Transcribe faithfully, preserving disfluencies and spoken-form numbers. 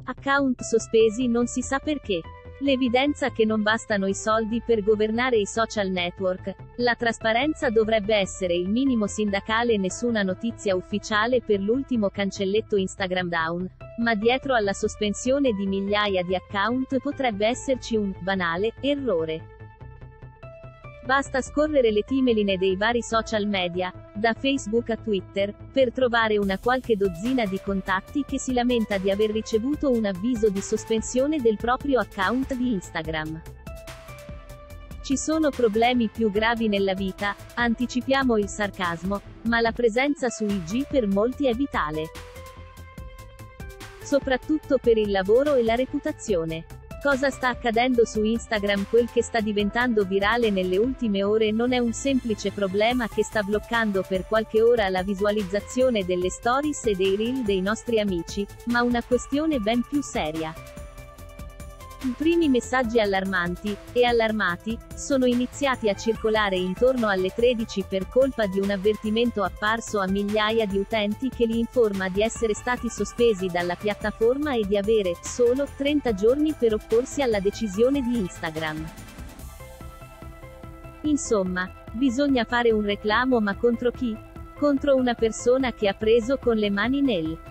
Account sospesi non si sa perché. L'evidenza che non bastano i soldi per governare i social network. La trasparenza dovrebbe essere il minimo sindacale, nessuna notizia ufficiale per l'ultimo cancelletto Instagram down. Ma dietro alla sospensione di migliaia di account potrebbe esserci un banale errore. Basta scorrere le timeline dei vari social media, da Facebook a Twitter, per trovare una qualche dozzina di contatti che si lamenta di aver ricevuto un avviso di sospensione del proprio account di Instagram. Ci sono problemi più gravi nella vita, anticipiamo il sarcasmo, ma la presenza su I G per molti è vitale. Soprattutto per il lavoro e la reputazione. Cosa sta accadendo su Instagram? Quel che sta diventando virale nelle ultime ore non è un semplice problema che sta bloccando per qualche ora la visualizzazione delle stories e dei reel dei nostri amici, ma una questione ben più seria. I primi messaggi allarmanti, e allarmati, sono iniziati a circolare intorno alle tredici per colpa di un avvertimento apparso a migliaia di utenti che li informa di essere stati sospesi dalla piattaforma e di avere, solo, trenta giorni per opporsi alla decisione di Instagram. Insomma, bisogna fare un reclamo, ma contro chi? Contro una persona che ha preso con le mani nel